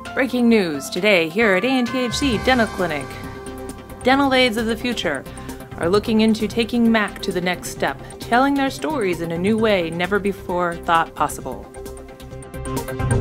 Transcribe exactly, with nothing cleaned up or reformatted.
Breaking news today here at A N T H C Dental Clinic. Dental aides of the future are looking into taking M A C to the next step, telling their stories in a new way never before thought possible.